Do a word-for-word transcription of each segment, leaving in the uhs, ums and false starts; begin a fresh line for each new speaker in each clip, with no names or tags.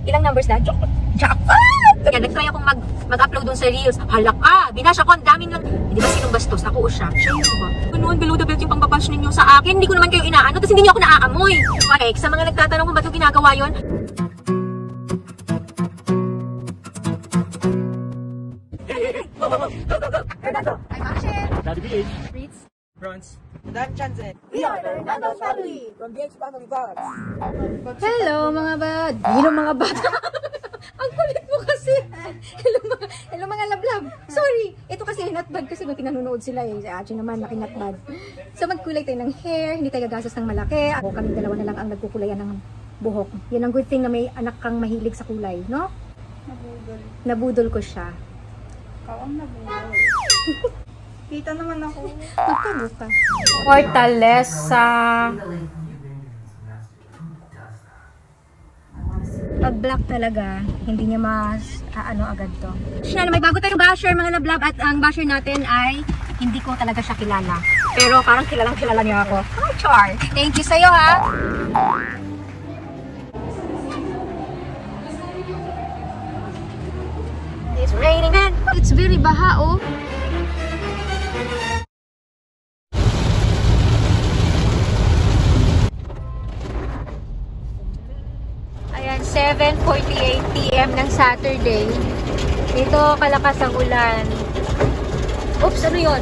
Ilang numbers na? Jackpot! Kaya nag-try akong mag, mag-upload dun sa Reels. Hala ka! Binasha ko, ang daming lang. Hindi ba sinong bastos? Ako o siya? Siya yun ba? Ganoon, below the belt yung pangbabash ninyo sa akin. Hindi ko naman kayo inaano, tapos hindi niyo ako naaamoy. Okay, sa mga nagtatanong kung ba't yung ginagawa yun, I'm Ashen.
Daddy B H.
Reeds.
France.
Dan Chansen.
We are the Hernando family.
From the H Family Vlogs.
Hello mga bad. Hello mga bad. Ang kulit mo kasi. Hello mga, hello mga lablab. Sorry. Ito kasi hinatbad kasi nung pinanunood sila eh. Si Achi naman nakinatbad. So magkulay tayo ng hair. Hindi tayo gagastos ng malaki. Ako kami dalawa na lang ang nagkukulayan ng buhok. Yan ang good thing na may anak kang mahilig sa kulay, no?
Nabudol.
Nabudol ko siya.
Ikaw ang nabudol. Kita naman ako.
Magtago ka. Fortaleza. Pag black talaga, hindi niya mas ah, ano agad to. Siya, may bago tayong basher mga lablab at ang basher natin ay hindi ko talaga siya kilala. Pero parang kilalang kilala niya ako. Oh, Char! Thank you sa'yo ha! It's raining man! It's very baha oh! seven forty-eight p m ng Saturday. Dito kalakas ang ulan. Oops, ano yun?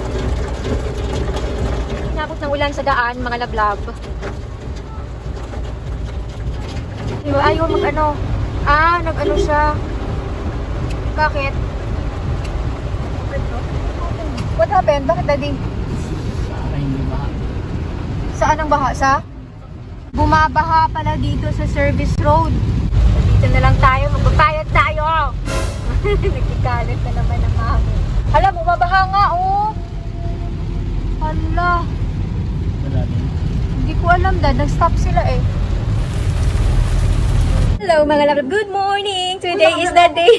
Nakot ng ulan sa daan, mga lablab. Ayaw mag ano. Ah, nag ano siya. Bakit? What happened? Bakit daddy? Saan ang baha? Sa? Bumabaha pala dito sa service road. Dito na lang tayo. Magpapayad tayo. Nagkikalat na naman ang hangin. Hala, bumabaha nga oh. Hala. Hindi ko alam dad. Nag-stop sila eh. Hello mga love. Good morning. Today is the day.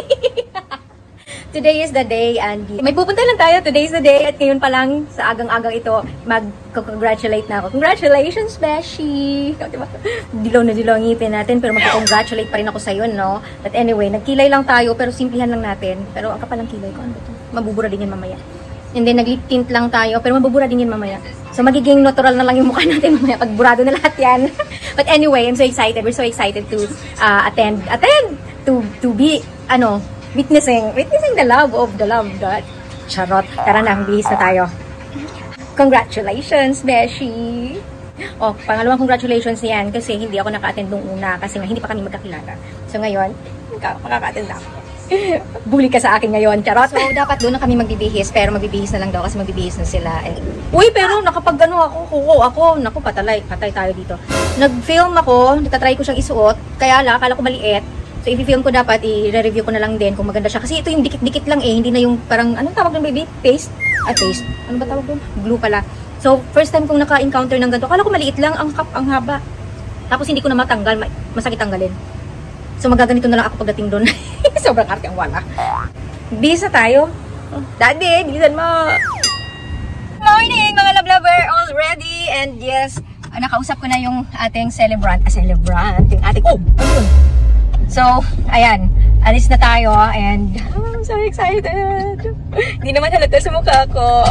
Today is the day and may pupunta lang tayo. Today is the day at ngayon pa lang sa agang-agang ito mag-congratulate na ako. Congratulations, Beshi! Diba? Dilaw na dilaw ang ngipin natin pero mag-congratulate pa rin ako sa'yo, no? But anyway, nagkilay lang tayo pero simplihan lang natin. Pero ang kapal ng kilay ko, ano ba ito? Mabubura din yan mamaya. And then nag-lip tint lang tayo pero mabubura din yan mamaya. So magiging natural na lang yung mukha natin mamaya pag burado na lahat yan. But anyway, I'm so excited. We're so excited to uh, attend, attend! To, to be, ano, Witnessing, witnessing the love of the love God. Charot. Tara na, bihis na tayo. Congratulations, Beshi! Oh, pangalawang congratulations yan kasi hindi ako naka-attend nung una kasi nga hindi pa kami magkakilala. So ngayon, makaka-attend na ako. Bully ka sa akin ngayon, charot. So dapat doon na kami magbibihis pero magbibihis na lang daw kasi magbibihis na sila. And, uy, pero nakapag ano ako, kuko ako, naku, patalay, patay tayo dito. Nag-film ako, nagtatry ko siyang isuot, kaya lang, akala ko maliit. So, i-film ko dapat, i-review ko na lang din kung maganda siya. Kasi ito yung dikit-dikit lang eh. Hindi na yung parang, anong tawag doon baby? Paste? Ah, paste. Ano ba tawag doon? Glue pala. So, first time kong naka-encounter ng ganito. Kala ko maliit lang, ang kap, ang haba. Tapos hindi ko na matanggal, masakit tanggalin. So, magaganito na lang ako pagdating doon. Sobrang arte ang wala. Bisa tayo. Daddy, bilisan mo. Morning, mga love-lover. All ready. And yes, nakausap ko na yung ating celebrant. Ah, celebrant. Yung ating, oh, ano yun? So, ayan, alis na tayo and oh, I'm so excited. Hindi naman halata sa mukha ko.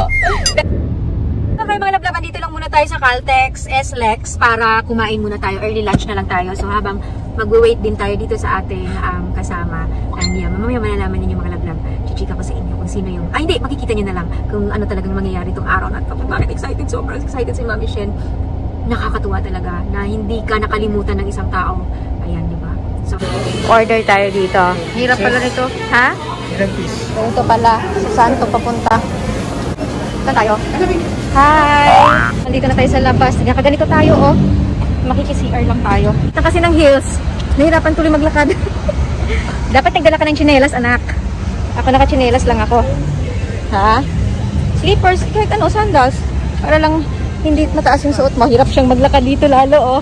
Okay mga lablaban, dito lang muna tayo sa Caltex S-Lex para kumain muna tayo. Early lunch na lang tayo. So habang magwe-wait din tayo dito sa ating um, kasama. And yeah, mamaya malalaman ninyo mga lablab. Chichika ko sa inyo kung sino yung... Ay hindi, makikita nyo na lang kung ano talagang mangyayari itong araw na ito. Bakit excited? Sobrang excited si Mami Shen. Nakakatuwa talaga na hindi ka nakalimutan ng isang tao. Ayan, di ba? So, order tayo dito. Hirap pala nito. Ha?
Ilan piece?
Ito pala. So, saan ito papunta? Saan tayo? Hi! Nandito na tayo sa labas. Nakaganito tayo, oh. Makiki-C R lang tayo. Ito kasi ng heels. Nahirapan tuloy maglakad. Dapat nagdala ka ng tsinelas, anak. Ako naka-tsinelas lang ako. Ha? Slippers, kahit ano, sandals. Para lang hindi mataas yung suot mo. Hirap siyang maglakad dito lalo, oh.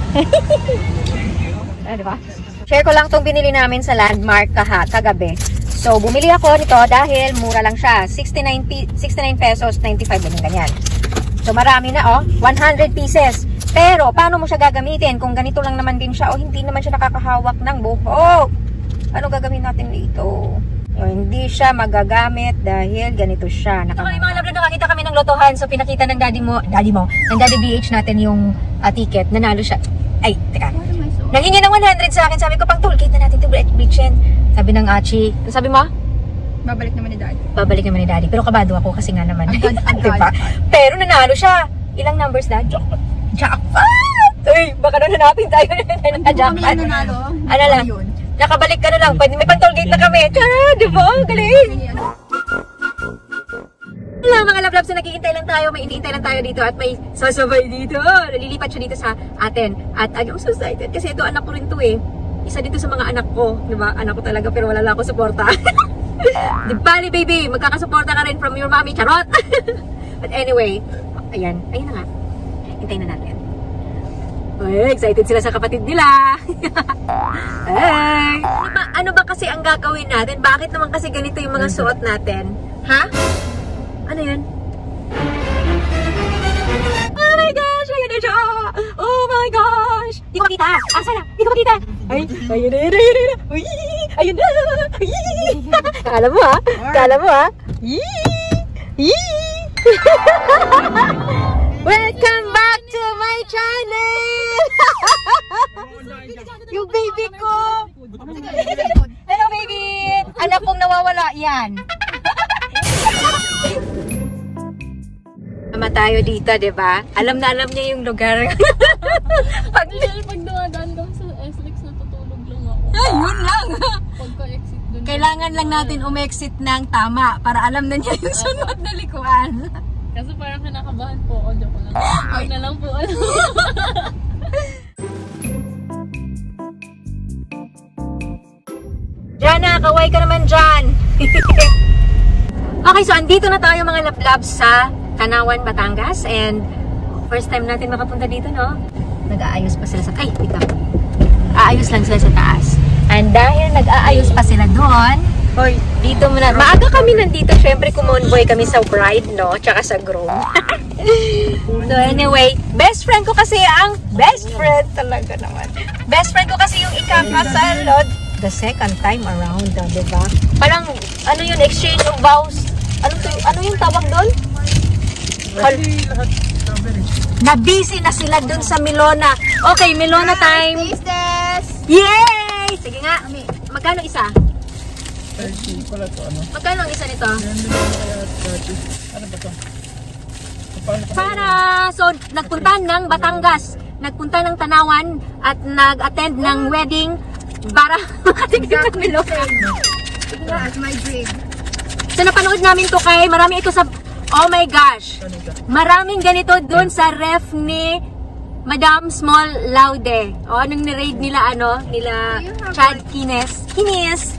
Ah, diba? Share ko lang itong binili namin sa Landmark kaha, kagabi. So, bumili ako nito dahil mura lang siya. sixty-nine pesos, ninety-five, ganyan. So, marami na, oh. one hundred pieces. Pero, paano mo siya gagamitin? Kung ganito lang naman din siya o hindi naman siya nakakahawak ng buhok. Ano gagawin natin dito? O, hindi siya magagamit dahil ganito siya. Naka okay, mga lablab, nakakita kami ng lotohan. So, pinakita ng daddy mo, daddy mo, ng daddy B H natin yung uh, ticket. Nanalo siya. Ay, teka. Nanghingi ng one hundred sa akin. Sabi ko, pang toolkit na natin ito, Bridgen. Sabi ng Achi. Sabi mo?
Babalik naman ni daddy.
Babalik naman ni daddy. Pero kabado ako kasi nga naman.
Agad, agad.
Diba? Pero nanalo siya. Ilang numbers, dad? Jackpot. Jackpot! Uy, baka na hanapin tayo na jackpot.
Nanalo.
Ano lang? Nakabalik ka na lang. Pwede may pang-tollgate na kami. Tara, diba? Galing! Wala mga lablabs na naghihintay lang tayo. May iniintay lang tayo dito at may sasabay dito. Nalilipat siya dito sa atin. At I'm so excited kasi ito anak ko rin to eh. Isa dito sa mga anak ko. Diba? Anak ko talaga pero wala lang ako suporta. Di bali baby, magkakasuporta ka rin from your mommy. Charot! But anyway, ayan. Ayan na nga. Hintayin na natin. Ay, excited sila sa kapatid nila. Ay, ano ba, ano ba kasi ang gagawin natin? Bakit naman kasi ganito yung mga suot natin? Ha? Ano yan? Oh my gosh! Ayan na siya! Oh my gosh! Di ko makita! Asa na? Di ko makita! Ay, ayun na, ayun na, ayun na! Uy! Ayun na! Uy! Kala mo ha? Kala mo ha? Yee! Yee! Welcome back to my channel! Yung baby ko! Hello baby! Anak kong nawawala yan! Tama tayo dito, diba? Alam na alam niya yung lugar.
Pag, pag dumadaan kami sa S L E X, natutulog lang ako.
Ay, yun lang!
Pagka-exit dun.
Kailangan lang natin umexit ng tama para alam na niya yung sunod na likuan.
Kasi parang kinakabahan po ako. Joke lang. Huwag na lang po. Ano.
Jana, kaway ka naman dyan! Okay, so andito na tayo mga lablab sa Tanawan, Batangas. And first time natin makapunta dito, no? Nag-aayos pa sila sa... Ay, wait lang. Aayos lang sila sa taas. And dahil nag-aayos pa sila doon, hoy, dito muna. Maaga kami nandito. Syempre, kumonvoy kami sa bride, no? Tsaka sa groom. So anyway, best friend ko kasi ang best friend talaga naman. Best friend ko kasi yung ikakasal, no? The second time around, uh, diba? Parang, ano yun, exchange of vows. Ano, to, ano yung tawag doon? Na-busy na sila doon sa Milona. Okay, Milona time. Yay! Sige nga. Magkano isa?
thirty pala to, ano?
Magkano ang isa nito?
Ano ba to?
Para, so, nagpunta ng Batangas, nagpunta ng Tanawan, at nag-attend ng wedding para makatigil ng Milona.
That's my dream.
So, napanood namin to kay, marami ito sa, oh my gosh, maraming ganito dun sa ref ni Madam Small Laude. O, anong ni-raid nila, ano, nila Chad Kines. Kines!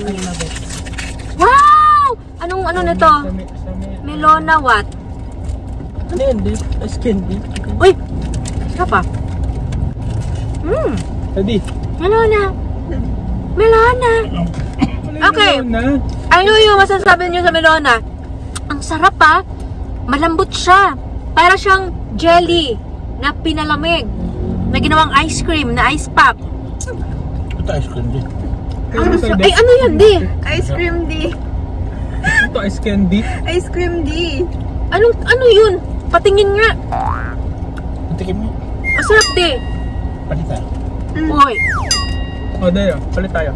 Wow! Anong, ano nito? Milona what?
Ano yan, di? Skin, di?
Uy! Saka pa. Hmm.
Tadi.
Milona. Milona. Okay. Ano yung masasabi niyo sa Milona? Ang sarap pa. Malambot siya. Para siyang jelly na pinalamig. Na ginawang ice cream, na ice pop.
Ito ice cream, di?
Ano sa- ay, ano yan, di?
Ice cream D.
Ito ice candy.
Ice cream D.
Anong, ano yun? Patingin nga.
Patikin mo.
Masarap, di.
Palit tayo.
Uy.
O, dayo. Palit tayo.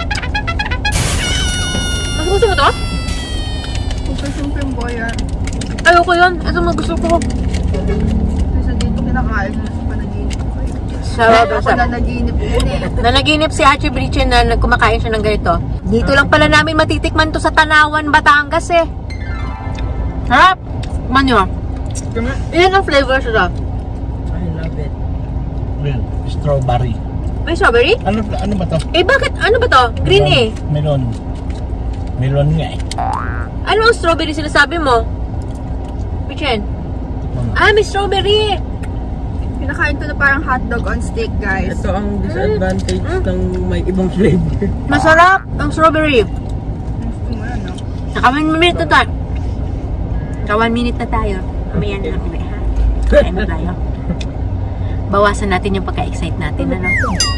Mas gusto mo to?
Super simple boy yan.
Ayoko yun. Ito mo gusto ko.
Kasi dito kinakain mo sa panaginip ko.
Sarap.
Ako na naginip yun eh.
Nanaginip si Archie Bridgen na nagkumakain siya ng ganito. Dito lang pala namin matitikman to sa Tanawan, Batangas eh. Harap! Tikman nyo.
Kama?
Ilan ang flavor siya?
I love it. Well, strawberry.
May strawberry?
Ano ano ba to?
Eh bakit? Ano ba to? Green eh.
Melon. Melon nga eh.
Ano ang strawberry sinasabi mo? Bridgen? Ah, may strawberry!
Kinakain ko na parang hotdog on stick, guys.
Ito ang disadvantage ng may ibang flavor.
Masarap ang strawberry.
Gusto mo yan, no?
Naka one minute na tayo. Naka one minute na tayo. Mamaya na kami, ha? Kain na tayo. bawasan natin yung pagka-excite natin, ano?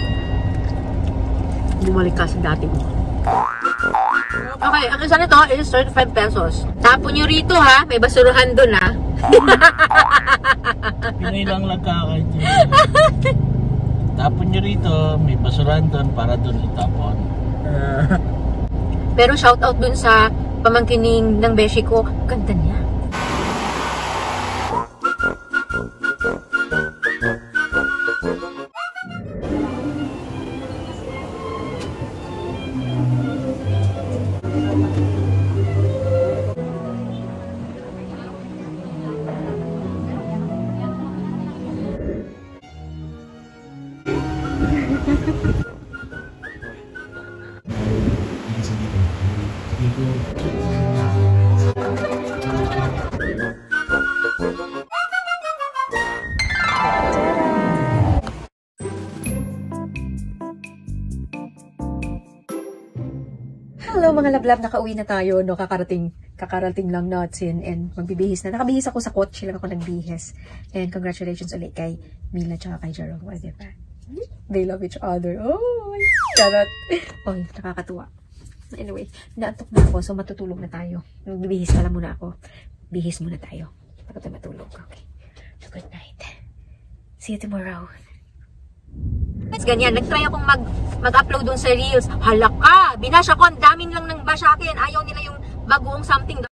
Bumalik ka sa dati mo. Okay, ang isa nito is thirty-five pesos. Tapon nyo rito ha, may basurahan dun ha.
Pinoy lang nagkakait yun. Tapon nyo rito, may basurahan doon para doon itapon.
Pero shoutout dun sa pamangkining ng beshi ko, ganda niya. Hello mga lablab, nakauwi na tayo, no, kakarating, kakarating lang natin and magbibihis na. Nakabihis ako sa kotse lang ako nagbihis. And congratulations ulit kay Mila tsaka kay Jerome. O, diba? They love each other. Oh, charot. Oh, nakakatuwa. Anyway, naantok na ako, so matutulog na tayo. Magbibihis na lang muna ako. Bihis muna tayo. Bago tayo matulog. Okay. So, good night. See you tomorrow. It's ganyan. Nag-try akong mag, mag-upload dun sa Reels. Hala ka! Binash ako. Ang daming lang ng bash akin. Ayaw nila yung bagoong something.